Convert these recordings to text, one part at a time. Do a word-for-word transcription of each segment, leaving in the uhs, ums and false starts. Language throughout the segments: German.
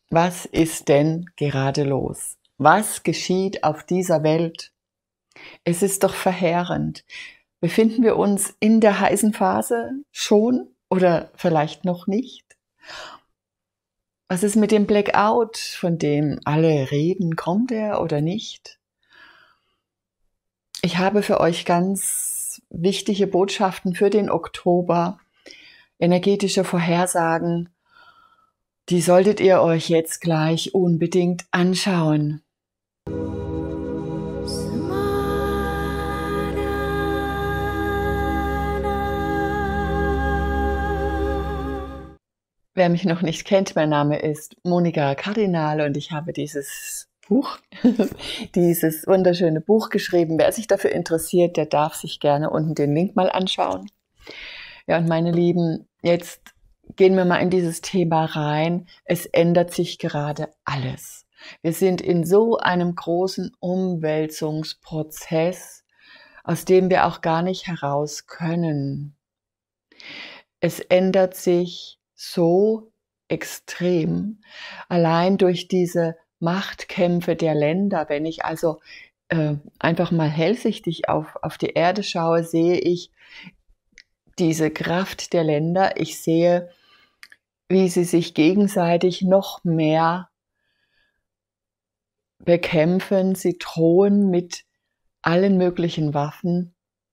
Was ist denn gerade los? Was geschieht auf dieser Welt? Es ist doch verheerend. Befinden wir uns in der heißen Phase schon oder vielleicht noch nicht? Was ist mit dem Blackout, von dem alle reden? Kommt er oder nicht? Ich habe für euch ganz wichtige Botschaften für den Oktober, energetische Vorhersagen. Die solltet ihr euch jetzt gleich unbedingt anschauen. Wer mich noch nicht kennt, mein Name ist Monika Kardinal und ich habe dieses Buch, dieses wunderschöne Buch geschrieben. Wer sich dafür interessiert, der darf sich gerne unten den Link mal anschauen. Ja, und meine Lieben, jetzt gehen wir mal in dieses Thema rein. Es ändert sich gerade alles. Wir sind in so einem großen Umwälzungsprozess, aus dem wir auch gar nicht heraus können. Es ändert sich so extrem, allein durch diese Machtkämpfe der Länder. Wenn ich also äh, einfach mal hellsichtig auf, auf die Erde schaue, sehe ich diese Kraft der Länder. Ich sehe, wie sie sich gegenseitig noch mehr bekämpfen. Sie drohen mit allen möglichen Waffen.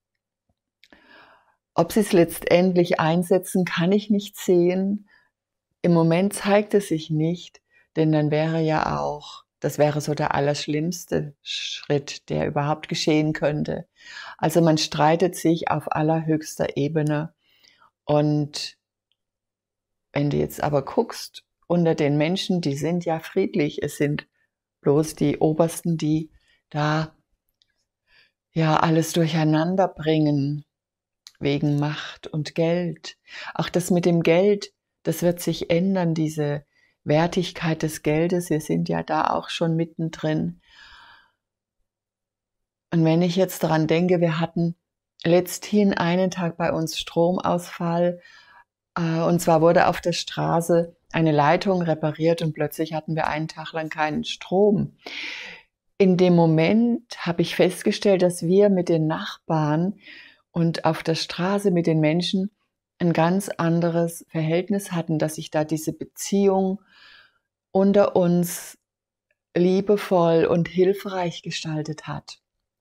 Ob sie es letztendlich einsetzen, kann ich nicht sehen. Im Moment zeigt es sich nicht, denn dann wäre ja auch, das wäre so der allerschlimmste Schritt, der überhaupt geschehen könnte. Also man streitet sich auf allerhöchster Ebene. Und wenn du jetzt aber guckst, unter den Menschen, die sind ja friedlich, es sind bloß die Obersten, die da ja alles durcheinander bringen, wegen Macht und Geld. Auch das mit dem Geld, das wird sich ändern, diese Wertigkeit des Geldes. Wir sind ja da auch schon mittendrin. Und wenn ich jetzt daran denke, wir hatten letzthin einen Tag bei uns Stromausfall, äh, und zwar wurde auf der Straße eine Leitung repariert und plötzlich hatten wir einen Tag lang keinen Strom. In dem Moment habe ich festgestellt, dass wir mit den Nachbarn und auf der Straße mit den Menschen ein ganz anderes Verhältnis hatten, dass sich da diese Beziehung unter uns liebevoll und hilfreich gestaltet hat.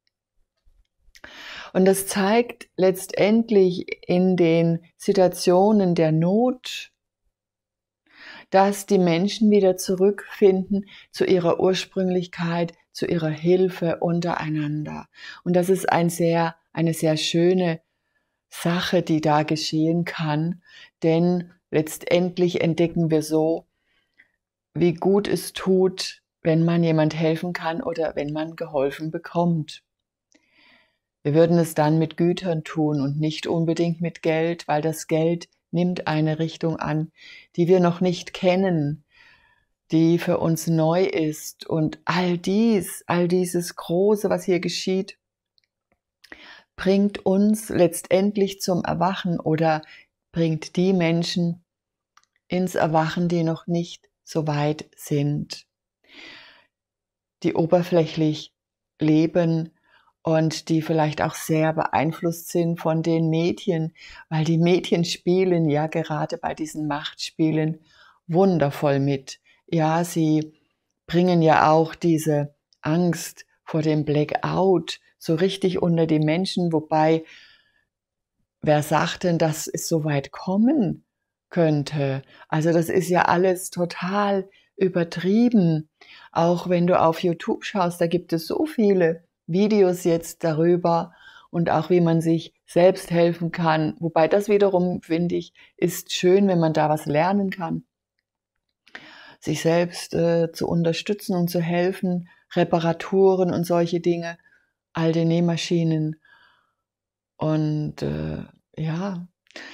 Und das zeigt letztendlich in den Situationen der Not, dass die Menschen wieder zurückfinden zu ihrer Ursprünglichkeit, zu ihrer Hilfe untereinander. Und das ist ein sehr, eine sehr schöne Sache, die da geschehen kann, denn letztendlich entdecken wir so, wie gut es tut, wenn man jemand helfen kann oder wenn man geholfen bekommt. Wir würden es dann mit Gütern tun und nicht unbedingt mit Geld, weil das Geld nimmt eine Richtung an, die wir noch nicht kennen, die für uns neu ist. Und all dies, all dieses Große, was hier geschieht, bringt uns letztendlich zum Erwachen oder bringt die Menschen ins Erwachen, die noch nicht so weit sind, die oberflächlich leben und die vielleicht auch sehr beeinflusst sind von den Medien, weil die Medien spielen ja gerade bei diesen Machtspielen wundervoll mit. Ja, sie bringen ja auch diese Angst vor dem Blackout so richtig unter die Menschen, wobei, wer sagt denn, dass es so weit kommen könnte? Also das ist ja alles total übertrieben. Auch wenn du auf YouTube schaust, da gibt es so viele Videos jetzt darüber und auch wie man sich selbst helfen kann. Wobei das wiederum, finde ich, ist schön, wenn man da was lernen kann. Sich selbst äh, zu unterstützen und zu helfen, Reparaturen und solche Dinge, alte Nähmaschinen. Und äh, ja,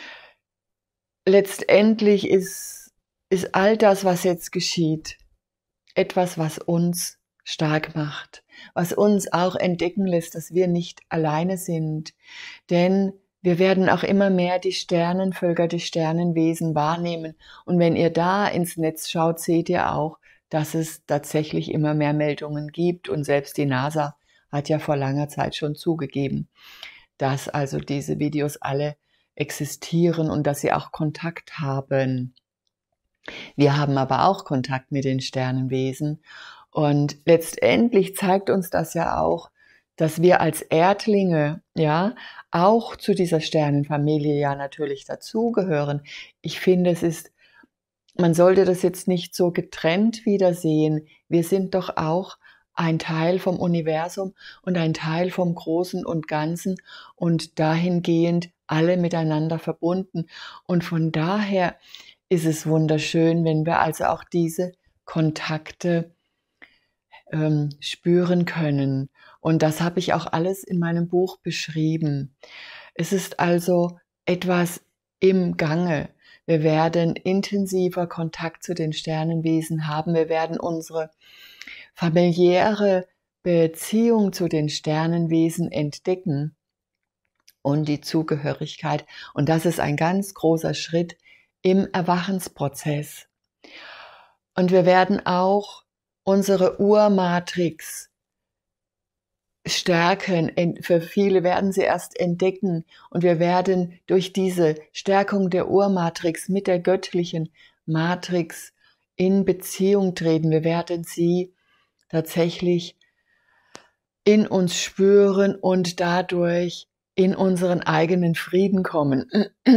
letztendlich ist, ist all das, was jetzt geschieht, etwas, was uns stark macht, was uns auch entdecken lässt, dass wir nicht alleine sind. Denn wir werden auch immer mehr die Sternenvölker, die Sternenwesen wahrnehmen. Und wenn ihr da ins Netz schaut, seht ihr auch, dass es tatsächlich immer mehr Meldungen gibt. Und selbst die NASA hat ja vor langer Zeit schon zugegeben, dass also diese Videos alle existieren und dass sie auch Kontakt haben. Wir haben aber auch Kontakt mit den Sternenwesen. Und letztendlich zeigt uns das ja auch, dass wir als Erdlinge ja auch zu dieser Sternenfamilie ja natürlich dazugehören. Ich finde, es ist, man sollte das jetzt nicht so getrennt wiedersehen. Wir sind doch auch ein Teil vom Universum und ein Teil vom Großen und Ganzen und dahingehend alle miteinander verbunden. Und von daher ist es wunderschön, wenn wir also auch diese Kontakte ähm, spüren können. Und das habe ich auch alles in meinem Buch beschrieben. Es ist also etwas im Gange. Wir werden intensiver Kontakt zu den Sternenwesen haben. Wir werden unsere familiäre Beziehung zu den Sternenwesen entdecken und die Zugehörigkeit. Und das ist ein ganz großer Schritt im Erwachensprozess. Und wir werden auch unsere Urmatrix stärken. Für viele werden sie erst entdecken. Und wir werden durch diese Stärkung der Urmatrix mit der göttlichen Matrix in Beziehung treten. Wir werden sie tatsächlich in uns spüren und dadurch in unseren eigenen Frieden kommen.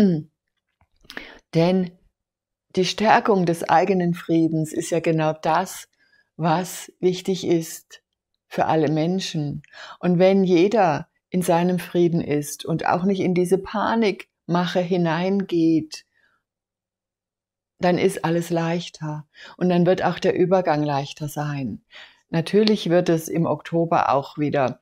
Denn die Stärkung des eigenen Friedens ist ja genau das, was wichtig ist für alle Menschen. Und wenn jeder in seinem Frieden ist und auch nicht in diese Panikmache hineingeht, dann ist alles leichter und dann wird auch der Übergang leichter sein. Natürlich wird es im Oktober auch wieder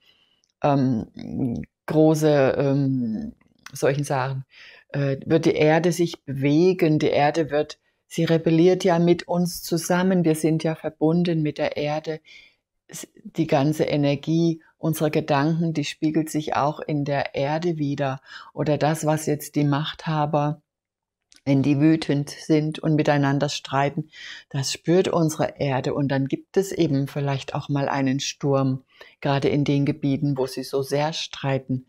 ähm, große, ähm, solchen Sachen, äh, wird die Erde sich bewegen, die Erde wird, sie rebelliert ja mit uns zusammen, wir sind ja verbunden mit der Erde, die ganze Energie unserer Gedanken, die spiegelt sich auch in der Erde wieder oder das, was jetzt die Machthaber, wenn die wütend sind und miteinander streiten, das spürt unsere Erde und dann gibt es eben vielleicht auch mal einen Sturm, gerade in den Gebieten, wo sie so sehr streiten.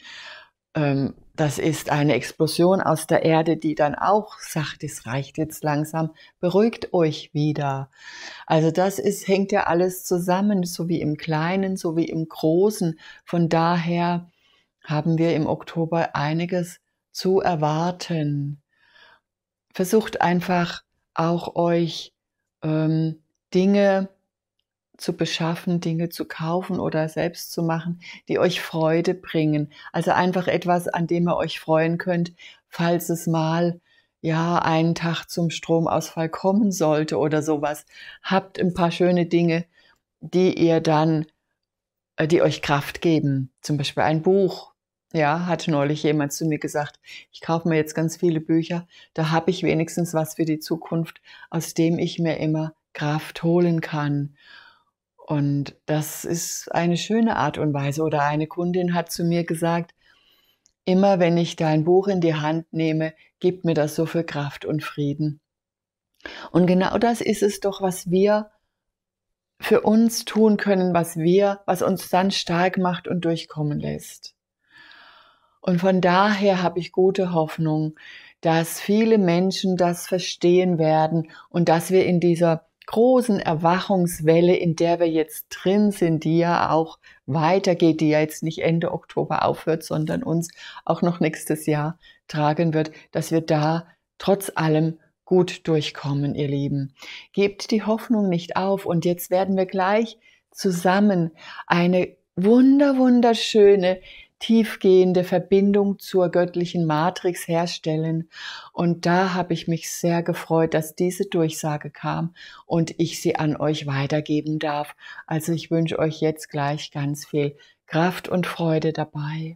Das ist eine Explosion aus der Erde, die dann auch sagt, es reicht jetzt langsam, beruhigt euch wieder. Also das ist, hängt ja alles zusammen, so wie im Kleinen, so wie im Großen. Von daher haben wir im Oktober einiges zu erwarten. Versucht einfach auch euch ähm, Dinge zu beschaffen, Dinge zu kaufen oder selbst zu machen, die euch Freude bringen. Also einfach etwas, an dem ihr euch freuen könnt, falls es mal ja einen Tag zum Stromausfall kommen sollte oder sowas. Habt ein paar schöne Dinge, die ihr dann, die euch Kraft geben. Zum Beispiel ein Buch. Ja, hat neulich jemand zu mir gesagt, ich kaufe mir jetzt ganz viele Bücher, da habe ich wenigstens was für die Zukunft, aus dem ich mir immer Kraft holen kann. Und das ist eine schöne Art und Weise. Oder eine Kundin hat zu mir gesagt, immer wenn ich dein Buch in die Hand nehme, gibt mir das so viel Kraft und Frieden. Und genau das ist es doch, was wir für uns tun können, was wir, was uns dann stark macht und durchkommen lässt. Und von daher habe ich gute Hoffnung, dass viele Menschen das verstehen werden und dass wir in dieser großen Erwachungswelle, in der wir jetzt drin sind, die ja auch weitergeht, die ja jetzt nicht Ende Oktober aufhört, sondern uns auch noch nächstes Jahr tragen wird, dass wir da trotz allem gut durchkommen, ihr Lieben. Gebt die Hoffnung nicht auf und jetzt werden wir gleich zusammen eine wunder, wunderschöne tiefgehende Verbindung zur göttlichen Matrix herstellen. Und da habe ich mich sehr gefreut, dass diese Durchsage kam und ich sie an euch weitergeben darf. Also ich wünsche euch jetzt gleich ganz viel Kraft und Freude dabei.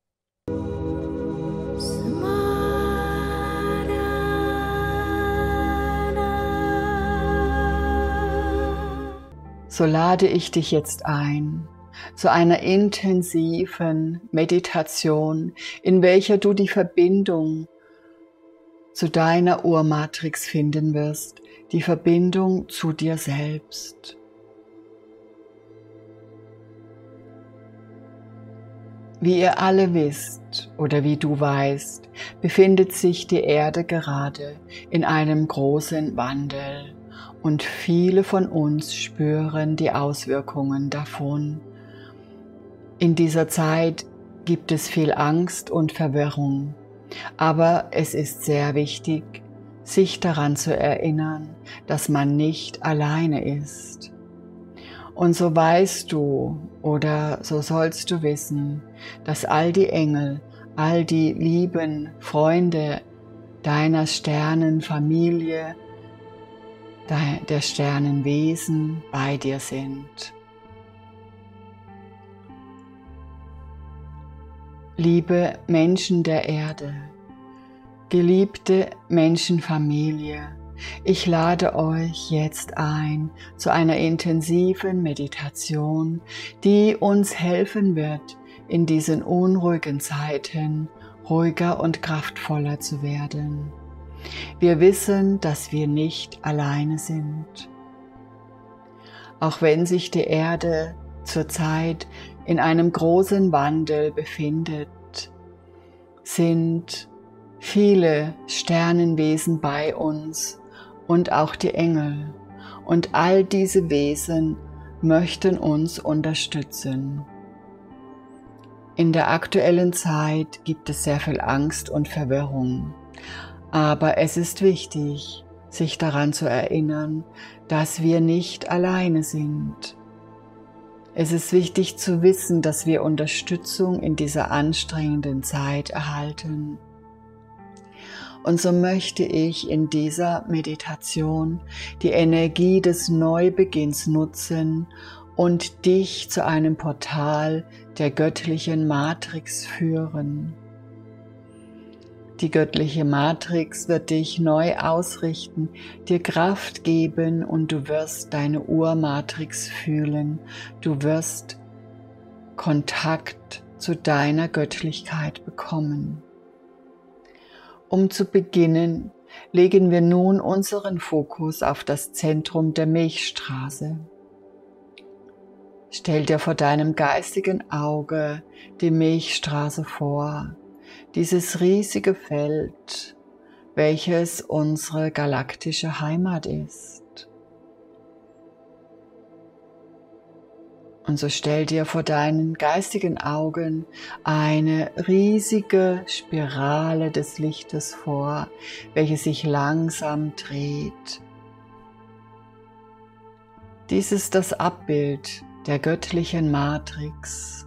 So lade ich dich jetzt ein zu einer intensiven Meditation, in welcher du die Verbindung zu deiner Urmatrix finden wirst, die Verbindung zu dir selbst. Wie ihr alle wisst oder wie du weißt, befindet sich die Erde gerade in einem großen Wandel und viele von uns spüren die Auswirkungen davon. In dieser Zeit gibt es viel Angst und Verwirrung, aber es ist sehr wichtig, sich daran zu erinnern, dass man nicht alleine ist. Und so weißt du oder so sollst du wissen, dass all die Engel, all die lieben Freunde deiner Sternenfamilie, der Sternenwesen bei dir sind. Liebe Menschen der Erde, geliebte Menschenfamilie, ich lade euch jetzt ein zu einer intensiven Meditation, die uns helfen wird, in diesen unruhigen Zeiten ruhiger und kraftvoller zu werden. Wir wissen, dass wir nicht alleine sind. Auch wenn sich die Erde zurzeit in einem großen Wandel befindet, sind viele Sternenwesen bei uns und auch die Engel. Und all diese Wesen möchten uns unterstützen. In der aktuellen Zeit gibt es sehr viel Angst und Verwirrung. Aber es ist wichtig, sich daran zu erinnern, dass wir nicht alleine sind. Es ist wichtig zu wissen, dass wir Unterstützung in dieser anstrengenden Zeit erhalten. Und so möchte ich in dieser Meditation die Energie des Neubeginns nutzen und dich zu einem Portal der göttlichen Matrix führen. Die göttliche Matrix wird dich neu ausrichten, dir Kraft geben und du wirst deine Urmatrix fühlen. Du wirst Kontakt zu deiner Göttlichkeit bekommen. Um zu beginnen, legen wir nun unseren Fokus auf das Zentrum der Milchstraße. Stell dir vor deinem geistigen Auge die Milchstraße vor, dieses riesige Feld, welches unsere galaktische Heimat ist. Und so stell dir vor deinen geistigen Augen eine riesige Spirale des Lichtes vor, welche sich langsam dreht. Dies ist das Abbild der göttlichen Matrix.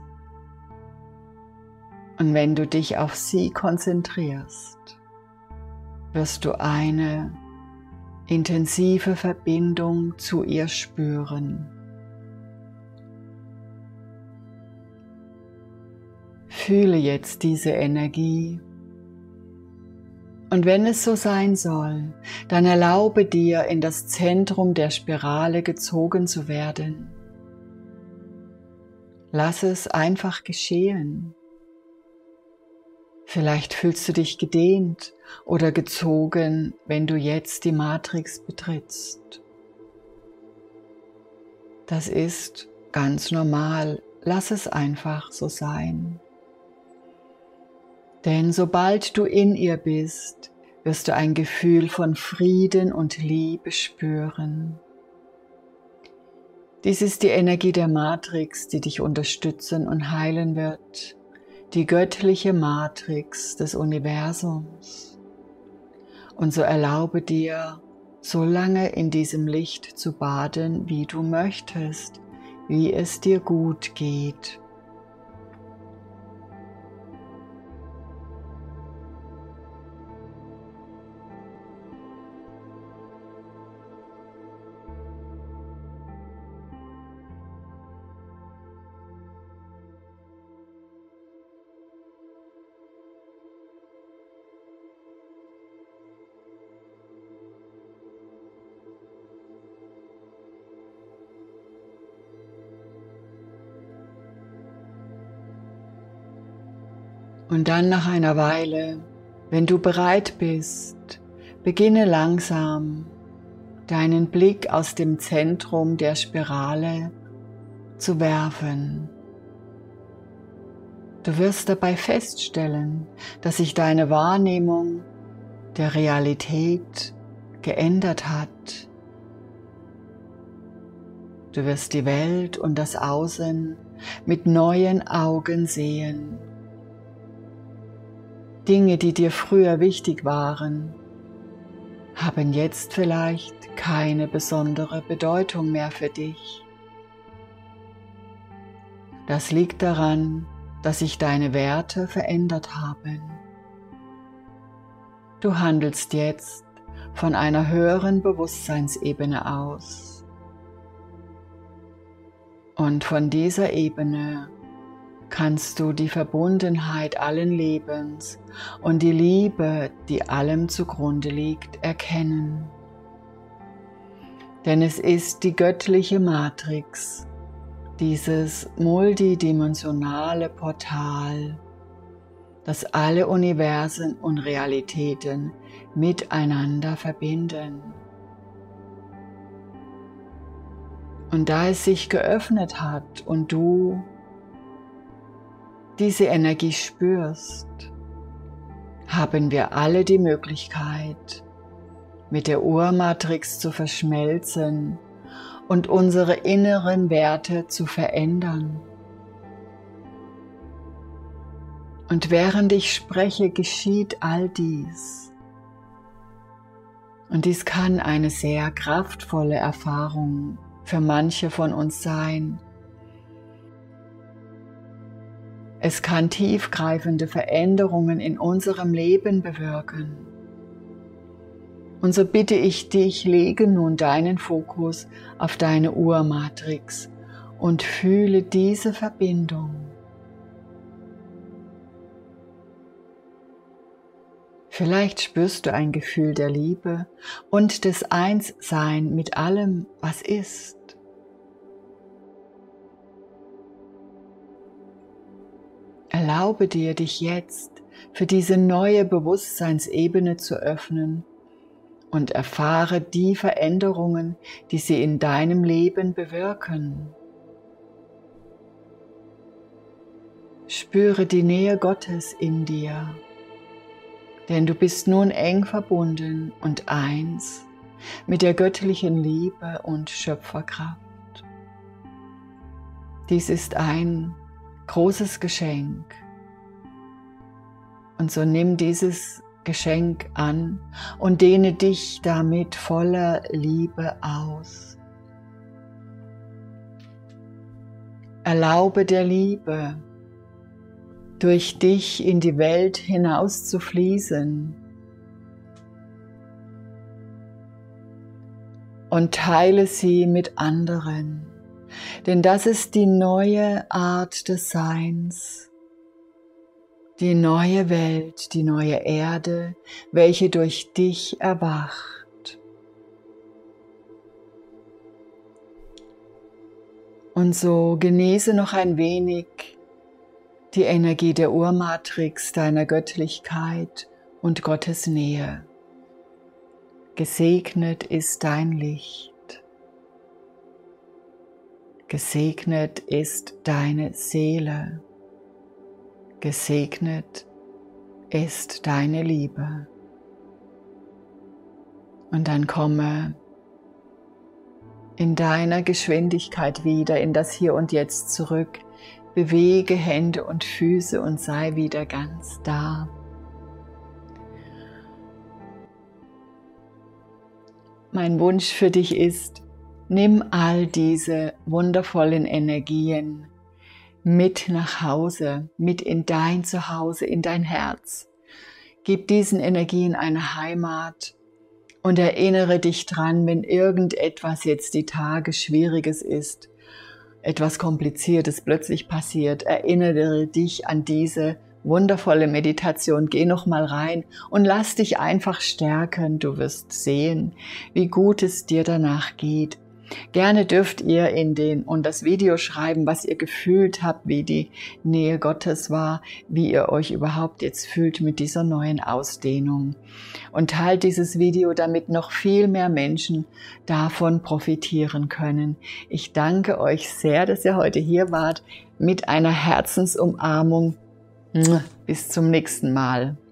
Und wenn du dich auf sie konzentrierst, wirst du eine intensive Verbindung zu ihr spüren. Fühle jetzt diese Energie und wenn es so sein soll, dann erlaube dir, in das Zentrum der Spirale gezogen zu werden. Lass es einfach geschehen. Vielleicht fühlst du dich gedehnt oder gezogen, wenn du jetzt die Matrix betrittst. Das ist ganz normal. Lass es einfach so sein. Denn sobald du in ihr bist, wirst du ein Gefühl von Frieden und Liebe spüren. Dies ist die Energie der Matrix, die dich unterstützen und heilen wird. Die göttliche Matrix des Universums. Und so erlaube dir, so lange in diesem Licht zu baden, wie du möchtest, wie es dir gut geht. Und dann nach einer Weile, wenn du bereit bist, beginne langsam deinen Blick aus dem Zentrum der Spirale zu werfen. Du wirst dabei feststellen, dass sich deine Wahrnehmung der Realität geändert hat. Du wirst die Welt und das Außen mit neuen Augen sehen. Dinge, die dir früher wichtig waren, haben jetzt vielleicht keine besondere Bedeutung mehr für dich. Das liegt daran, dass sich deine Werte verändert haben. Du handelst jetzt von einer höheren Bewusstseinsebene aus. Und von dieser Ebene kannst du die Verbundenheit allen Lebens und die Liebe, die allem zugrunde liegt, erkennen. Denn es ist die göttliche Matrix, dieses multidimensionale Portal, das alle Universen und Realitäten miteinander verbinden. Und da es sich geöffnet hat und du diese Energie spürst, haben wir alle die Möglichkeit, mit der Urmatrix zu verschmelzen und unsere inneren Werte zu verändern. Und während ich spreche, geschieht all dies. Und dies kann eine sehr kraftvolle Erfahrung für manche von uns sein. Es kann tiefgreifende Veränderungen in unserem Leben bewirken. Und so bitte ich dich, lege nun deinen Fokus auf deine Urmatrix und fühle diese Verbindung. Vielleicht spürst du ein Gefühl der Liebe und des Einssein mit allem, was ist. Erlaube dir, dich jetzt für diese neue Bewusstseinsebene zu öffnen und erfahre die Veränderungen, die sie in deinem Leben bewirken. Spüre die Nähe Gottes in dir, denn du bist nun eng verbunden und eins mit der göttlichen Liebe und Schöpferkraft. Dies ist ein großes Geschenk. Und so nimm dieses Geschenk an und dehne dich damit voller Liebe aus. Erlaube der Liebe, durch dich in die Welt hinaus zu fließen und teile sie mit anderen, denn das ist die neue Art des Seins. Die neue Welt, die neue Erde, welche durch dich erwacht. Und so genieße noch ein wenig die Energie der Urmatrix, deiner Göttlichkeit und Gottes Nähe. Gesegnet ist dein Licht. Gesegnet ist deine Seele. Gesegnet ist deine Liebe. Und dann komme in deiner Geschwindigkeit wieder in das Hier und Jetzt zurück. Bewege Hände und Füße und sei wieder ganz da. Mein Wunsch für dich ist, nimm all diese wundervollen Energien mit nach Hause, mit in dein Zuhause, in dein Herz. Gib diesen Energien eine Heimat und erinnere dich dran, wenn irgendetwas jetzt die Tage Schwieriges ist, etwas Kompliziertes plötzlich passiert, erinnere dich an diese wundervolle Meditation. Geh noch mal rein und lass dich einfach stärken. Du wirst sehen, wie gut es dir danach geht. Gerne dürft ihr in den und das Video schreiben, was ihr gefühlt habt, wie die Nähe Gottes war, wie ihr euch überhaupt jetzt fühlt mit dieser neuen Ausdehnung. Und teilt dieses Video, damit noch viel mehr Menschen davon profitieren können. Ich danke euch sehr, dass ihr heute hier wart mit einer Herzensumarmung. Bis zum nächsten Mal.